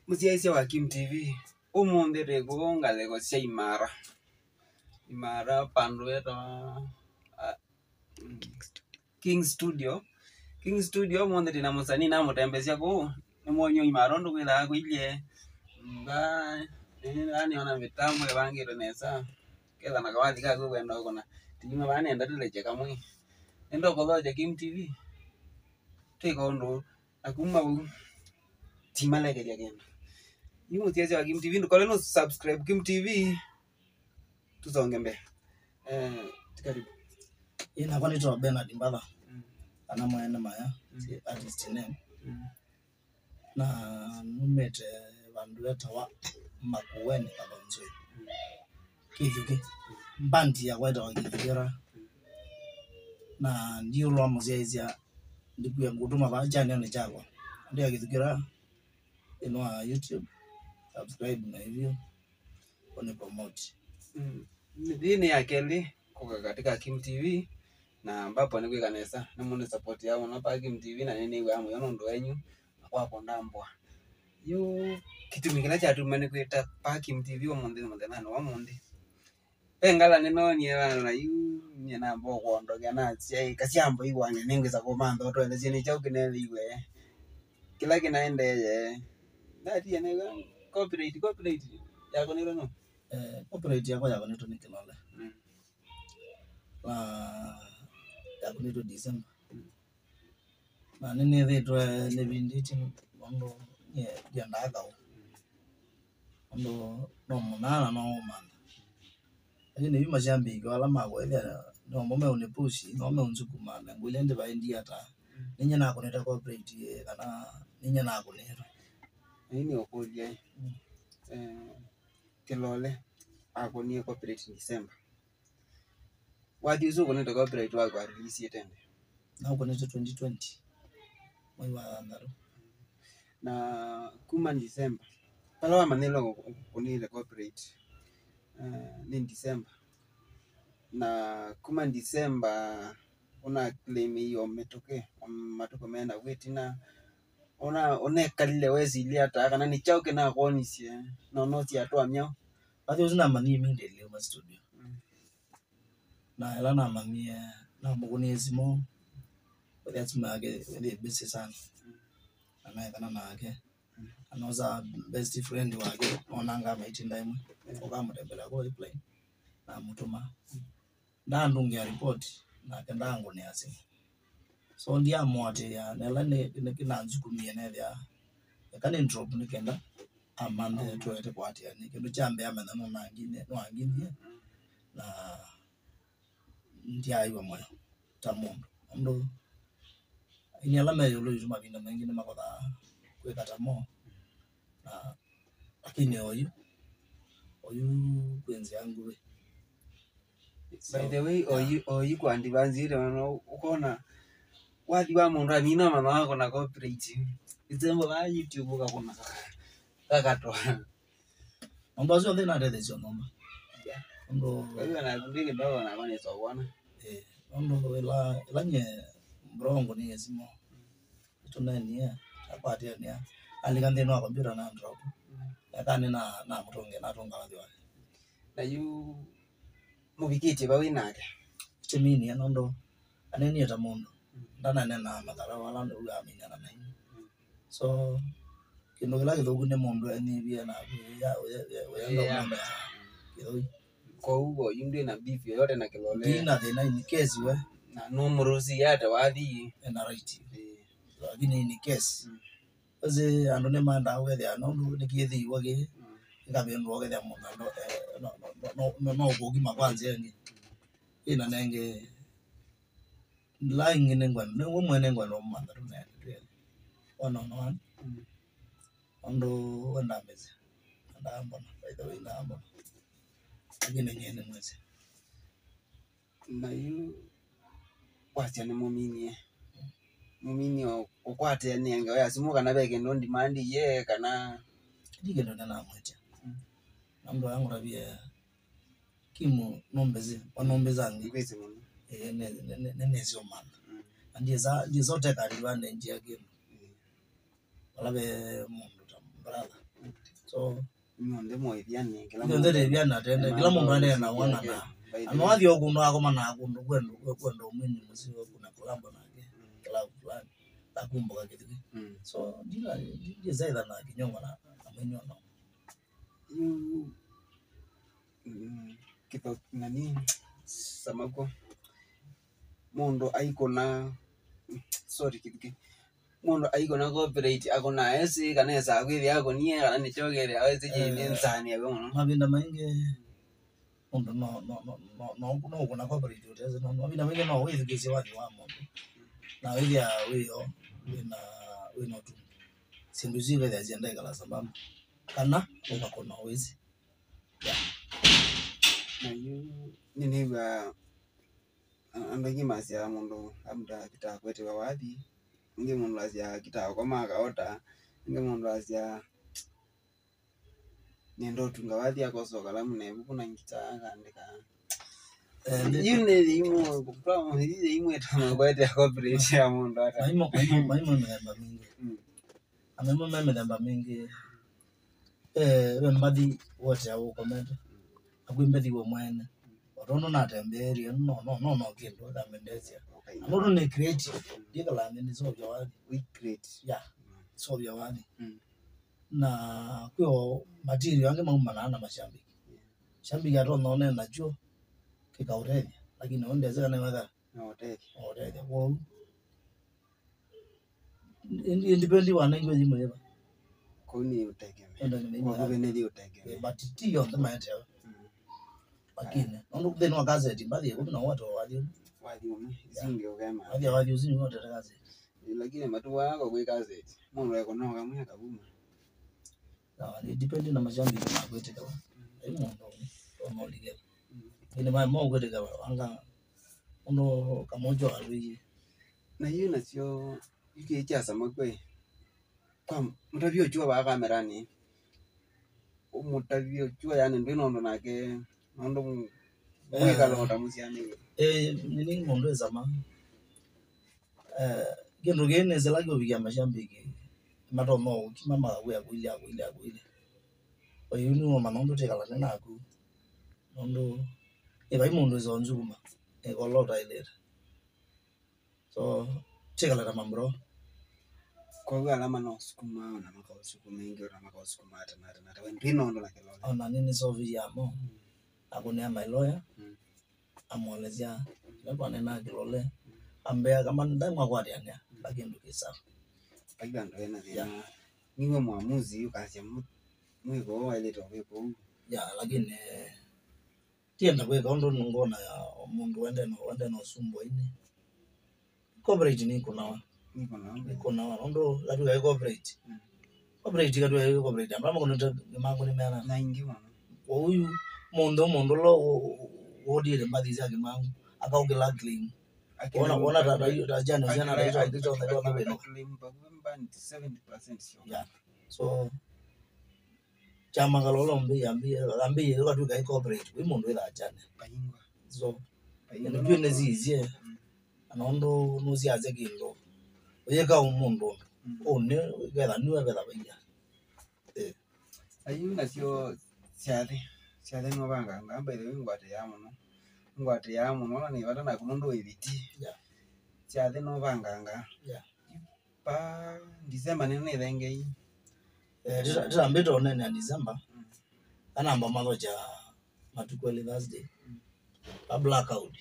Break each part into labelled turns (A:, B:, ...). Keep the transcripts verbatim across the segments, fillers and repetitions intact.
A: Musiaisia wa Kim T V umunde rego ngalego cia imara imara pandweta uh, King Studio King Studio umunde dina musani na mutembesia ku nimonyo imara ndo kwila kwilie nga nani ona mitambo ebangiro nesa kela na kawathi ka kwenda kona tima bana enda tuleje kamwe endo kodhoje Kim T V tiko ndo akuma u timalegeria genda Yumu tiaje wa Kim T V ndo kole no subscribe Kim T V tuzonge mbe eh karibu
B: ina kwani to Bernard Mbala mm. ana mwana maya mm. artist name mm. na numete bandu leta wa makuweni kalonzo mm. Kithuki bandi ya weda wa Kithuki na ndio lo muzezia ndikuya ngutuma bajana ne chagwa ndio Kithuki ino YouTube subscribe na hivyo one promote
A: mm. Ndini ya Kelly kwa katika Kim T V na ambapo ni kanesa na mundu support yao na pa Kim T V na nini wa mu yono ndo wenyu kwa kondambwa yo kitu mingine cha tumani kweta pa Kim T V omunde munde nano wa munde pengala nino nyera na yu nyena mbo kondo gana cia kasiambo iwanya ningeza komando to ende chini chao kinele iwe kila kinaende ye ndati yana copyright copyright yako nilo no
B: eh copyright yako yako nito ni Kilole mm. la yako nito December mm. na nini vitu ne vinditi ndo ye ya ndaga ndo no munana no manda lakini hivi majambi kwa alama kwa ile ndo mume unipushi no mume unzukuma na ngulende baindia ata ninye na kuneta cooperate kana ninye na kuneta
A: nini okoje eh Kilole akonie cooperate December wadi uzo kuneta cooperate wako release yetende
B: na kuneta twenty twenty mwezi wa ndaro
A: na kuma December pala wa manelo kunile cooperate uh, ni December na kuma December una claim hiyo metoke matoko mena wetina ona onekalile wezi ile hata kana ni chauke na konisie no no ti atwa myo
B: bado uzina mani minde leo ma studio mm. na ela na mami na mugonezimo that's mage ile bisi sana ana kana na yake anoza best friend wake onanga maitinda imwe okamutembela ko play na mutuma ndandungia report na kandangu ni asi so ndia mote ya nela ne kinanzu kumie ne ya yakani drop nikenda amande toete kwati ya nikindu chambe amana no nangine no angine na ndia iwa moyo tamundo ndo ini alama yo lo juma binda mengine makoda kwekata mo na lakini oyu oyu kwenzi yangu we
A: so, by the way yeah. oyu oyu kwa ndivanzire no ukona wadi wa mundu amina mama wako na cooperate izembo ba YouTube kakona kakato
B: ndo zo ndena ndede zo nomba
A: yeah
B: ndo
A: wewe na ndike ndo na bane so bwana
B: eh ndo ela ela nye brongo ni yesimo tunani ya apati ya alikande no kompyuta na drop yakani na na mutonge na tonga wadi wale
A: na yu mubikiti ba winake
B: chemini ndo aneni ya tamundo ndana nena madara wala ndo amina na nini so kino kila kidogo ne mundo ani bia na ya ya ya ndo kidogo
A: kwa huo yunde na beef yote na Kilole
B: dina de na ni kesi we
A: na numrusi yata wadi
B: na right lakini ni kesi aze andone manda wethe anondo nikithi wage ngabendo wage ya mundo no no no no bogi makwanze ngi ina nenge lying in ngwan ne wo mwene ngwan no manda tuna really one on one ondo wenda meze ndamba by the way ndamba agene nyene mweze
A: na yu wacha ni mumini mumini okwate nenge oya simuka na beke ndo demand ye kana
B: dige ndo na mwacha ndo yangu rabia kimu nombeze wanombeza ngi
A: kwese muno
B: eh ne ne ne sio manda ndiye za ndiye zote karibu ande njia game wala be mundu brother So
A: Nionde mo idiane kila
B: ndio ndio bia na tende kila mundu ande na wana na anwathi okundu akoma na kundu kwendo kwendo mwini musio kuna kulamba na kila fulani takumbuka Kithuki. So dila dile zaida na kinyonga na mwenyo no
A: you kitu nani samako mondo aiko na sorry Kithuki mondo aiko na cooperate akona esi kanesa akwithi yako nie kana ni chogere awezi jini nsani yako no
B: mabinda maingi mondo no no no no no kuna cooperate uteze no mabinda maingi no withi kisi wadi wa mondo na withi ya wiyo wina wino tu sinduzi withi ajenda ikala sababu kana ukakona wizi yeah
A: na yu nini wa andagi masia mondo amda kita kwete wa wadi nge mondo asia kita kwa maka ota nge mondo asia nendo tunga wadi akoso kalamu ne kuna ngita andika yune imo kwa hizi imo etama kwete cooperate ya mondo ata
B: maimo maimo maimo memba mingi amemo memba mingi eh mbadi wote au comment akwimbethi wo mwene rono na temberi no no no no kindo da mendezia no no creative dikala ngeni so jawadi
A: we create
B: yeah so jawadi na kwa material yange mamma na mashambi shambi ya rono na nacho kikauredi lakini ondeze kana waka
A: no tete
B: oredi wo independent wana ngwe jimwe
A: kuni utegemea
B: ndo ni
A: kwa kuveneli utegemea
B: but ti on the matter lakini ndo kudeno gazeti baadhi ya kuna watu wali
A: wali ume zinge ogema
B: baadhi wali uzini wote gazeti
A: lakini matuwa yako kwa gazeti mungu yako no kama yakabuma
B: na ni depend na majambi na kwete kwa hiyo ndo ndo ligero ni mai mo kwete kwa anga ndo kamojo alwi
A: na hiyo na sio yike chasa makwe kwa mtavyo jua ba kamerani umutavyo jua yani ndino ndo nake ndo mweka lo tamusiani
B: eh nini ngondo zama eh gendo gene zelagyo biya majambi ki mato no kimama we akwili akwili akwili oyo ni wo manondo tekala na aku ndo e bai mondo zo nzuma e kolota ile so tekala na mambro
A: kwa hiyo alama no sukuma na makao sukuma mengi na makao sukuma hata na hata wewe ndino ndo na Kilole
B: ona nini so vya mo akunia my lawyer amwelezea ndio nena Kilole ambea kama ndamwa kwa diania lakini ndukisa
A: akiwa ndo ena ya niwe muamuzi ukasia mwiko wa ile tobe ko
B: ya lakini tienda kwa kondo ngona ya mundu wende no wende no sumbo ini coverage ni kuna
A: niko na
B: niko na ndo latu ya coverage coverage katu ya coverage ambamo kuna mangu ni mena
A: na ingiwa
B: huyu mundu mundu lo wodi ile mbadi zake mangu akaongela clean ona ona dada hiyo jana jana ndio ndio ndio na beno
A: seventy percent sio
B: yeah so chama kalolo mbi yambi ambi yo katu kai coverage we mundu ila jana
A: kayingwa
B: so ene pine zizie anondo nuzi aze kindo oyeka umundu one gela nuwe gela baya eh
A: ayu na sio siade siade no banga ngamba ile ngwate yamo no ngwate yamo no ni bata na kunondo ibiti
B: yeah
A: siade no banga nga
B: yeah
A: pa December ni ne denge
B: eh dira mbito ne na December anamba maloja matukwele Thursday a blackout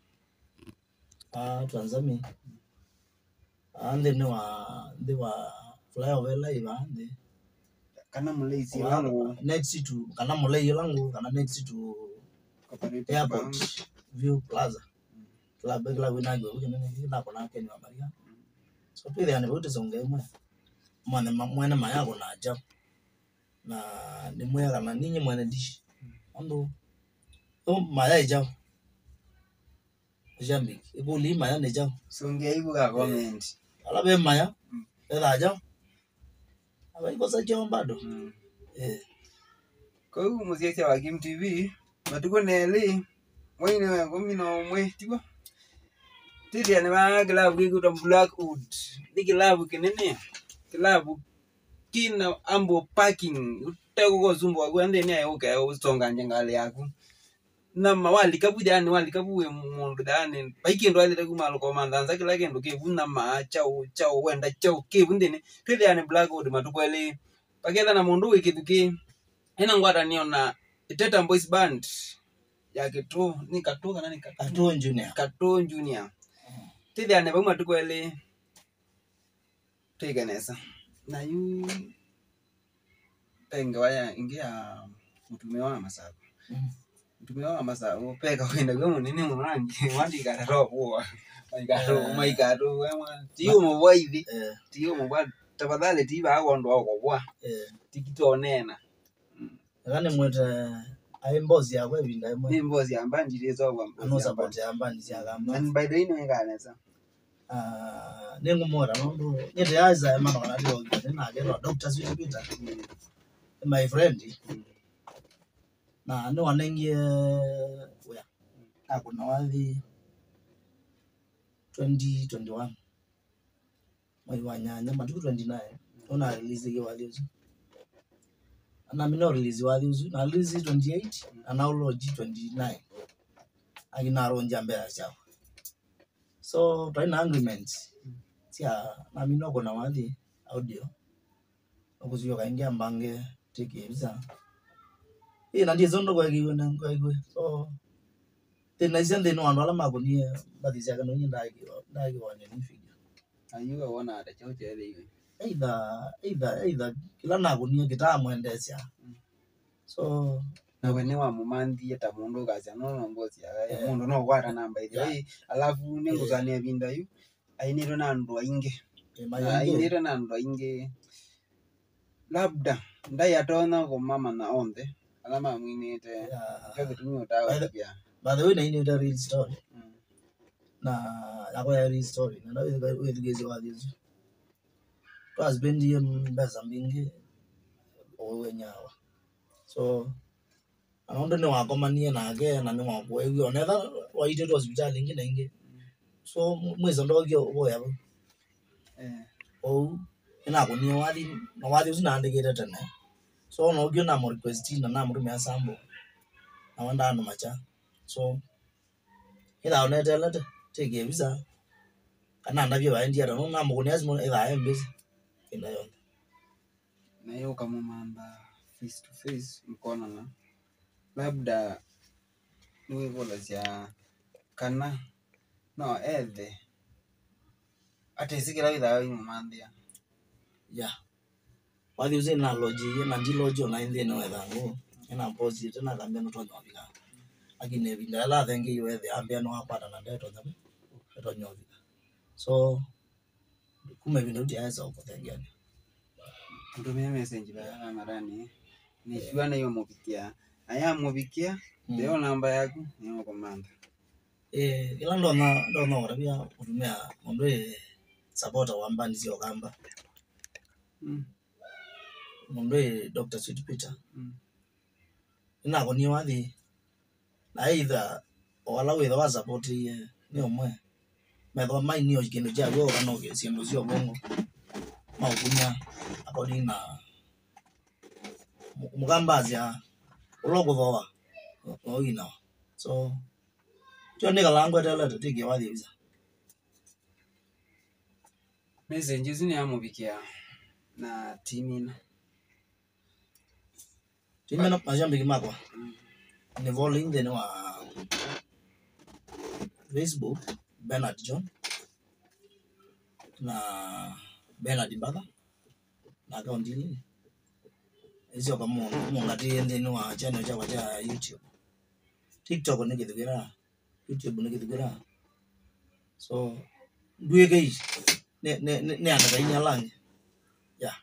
B: ah Tanzania ande ni wa ndi wa flyover live ande
A: kana mulezi langu
B: next to kana mulei langu kana next to
A: cooperative
B: airport view plaza club club inago ukene ni na kona keni wa Maria so pili ane bote songe mwe mwana mwana mayako na ajabu na ni mwe kana ninyi mwana dish ando o maya ijao jambi iko li maya ne jao
A: songe ibu ka comment
B: ala be maya ela jao aba iko sa jao bado eh
A: kwa hiyo muziki wa Kim T V matuko neli mwine wangu mino mwe tibo tili ane ba klabu kiku tam Blackwood ni klabu kinene klabu kina ambo parking utego gozumbo gwende ni ayo ka usonga njengali yaku na mawali kabuja ni wali kabuwe mundu dani baiki ndo ali kumalo komandanza kila kendo ke vuna ma chao chao wenda chao ke vundene twede yani blackwood matukwele pakenda na mundu Kithuki ina ngwata niona Iteta Boyz band ya Kitu ni Katu kana ni
B: Katu Junior
A: Katu Junior twede yani bamu matukwele tegenesa na yu penga waya ingia mtume wa masako mtume wa masako peka kwenda kwa munene mwangi wandi gararo kwa gararo mai gararo wema tiyo mwaidi tiyo mwa tafadhali tiba hapo ndo wako kwa tikitonena
B: ngane mweta ai mbozi yakwe binda imwe
A: ni mbozi ambandi lezo kwa
B: ano support ambandi yakamba
A: and by the way no nganesa
B: ah nengo mora ndo nyete yaza emana kana dio na gero Doctor Sweet Peter my friend na no wanengie wea akuna wathi twenty twenty-one mwezi wa nyanya matuku twenty-nine ona release hiyo wathi uzu ana mino release wathi uzu na release twenty-eight ana uloji twenty-nine agina ronja mbea chao so twaina agreements tia na mino kona wathi audio okuziyo kaingia mbange take visa eh na ndizo ndo kwa kiwe na kwa kiwe so tena izende no ando ala magonia badizia kana nyinda hiyo na hiyo wane ni figure
A: ayuga wana ada chao chele hiyo
B: either either either kila na gonia kitamwendesha so
A: na wene wa mumandi eta mundu gacha no no mbozi ya mundu no gwara namba ile alafu ninguzania binda yu ainiro na ndo inge ainiro na ndo inge labda ndai atona ko mama na onde alama mwinite kaga tumio tawa pia
B: by the way na ini the real story na yako ya real story na ndawe wewe gezi wa hizo was bendi mbeza mbingi owe nyawa so anaonde ne wakomanie na age na ne wako ewi onetha waite to hospital ingi na ingi so mwezo ndogyo boya bo eh oh ina ko ni wali no wali usina andikete tene so no gyo na mo request na na mo me sambo na wanda no macha so ila onetela te take visa kana ndavyo waendia no na mo kunyasi mo ila embezi ila yon
A: na yo kama mamba face to face mkono na labda niwe bola sia kana no ede ate sikira ida yu mandia
B: ya wali uze na loji na ndi loji na inde no edango ina pozi tena kambia no tonyo bika akine binda la thengi yo ede ambia no apata na ndeto nyamu tonyo bika so kume binda uti aza uko thengiani
A: ndomea message ba marani ni shwana yo mobikia aya mobikia leo namba yako ni komanda
B: eh ila ndo na ndo na rabia kutumia mondwe supporter wa mbani sio kamba mm mondwe Doctor Sweet Peter mm ina ko ni wathi na either wala we the support ye ni omwe me do mai ni ogino ja yo no ke siendo sio bongo maukunya according na mugambazia ulogo doa oina so Johnny kalango tele to tiki wathi visa
A: message zini amubikia na timina
B: timina majambi kimakwa ni voling de no Facebook Bernard John na Bernard Baba na account hili hizo kama mungati ende no channel cha cha YouTube TikTok ni kidugira YouTube ni kidugira so duwe guys ne ne ne anataka inyalange ya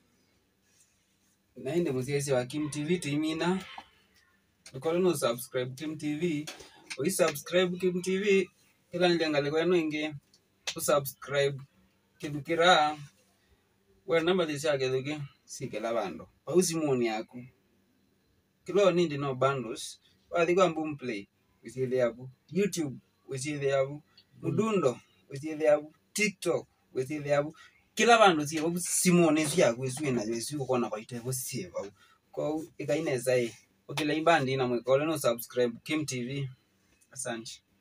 A: naende muziki wa Kim T V timina ukolo no subscribe Kim T V o subscribe Kim T V kila niliangalia kwa eno inge usubscribe kidukira we namba disa kiduki sikela bando pausi moni yako kilo nindi no bundles wali kwa boom play usile hapo YouTube usile hapo mudundo usile hapo TikTok usile hapo kila bandu sie bo simone sia kweswe na yesu ko kona kwaite bo sie ba ko ikaineza e okila ibandi na mwekole no subscribe Kim T V. Asante.